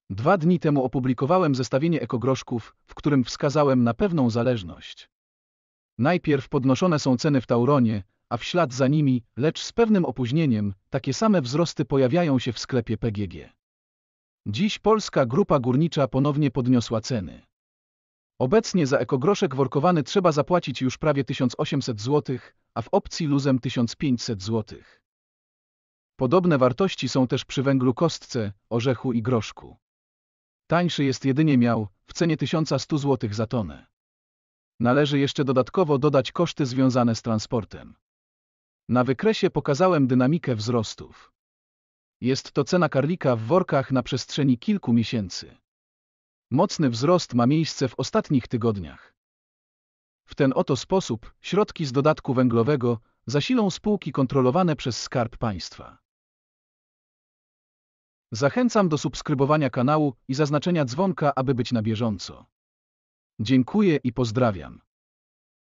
2 dni temu opublikowałem zestawienie ekogroszków, w którym wskazałem na pewną zależność. Najpierw podnoszone są ceny w Tauronie, a w ślad za nimi, lecz z pewnym opóźnieniem, takie same wzrosty pojawiają się w sklepie PGG. Dziś Polska Grupa Górnicza ponownie podniosła ceny. Obecnie za ekogroszek workowany trzeba zapłacić już prawie 1800 zł, a w opcji luzem 1500 zł. Podobne wartości są też przy węglu kostce, orzechu i groszku. Tańszy jest jedynie miał, w cenie 1100 zł za tonę. Należy jeszcze dodatkowo dodać koszty związane z transportem. Na wykresie pokazałem dynamikę wzrostów. Jest to cena karlika w workach na przestrzeni kilku miesięcy. Mocny wzrost ma miejsce w ostatnich tygodniach. W ten oto sposób środki z dodatku węglowego zasilą spółki kontrolowane przez Skarb Państwa. Zachęcam do subskrybowania kanału i zaznaczenia dzwonka, aby być na bieżąco. Dziękuję i pozdrawiam.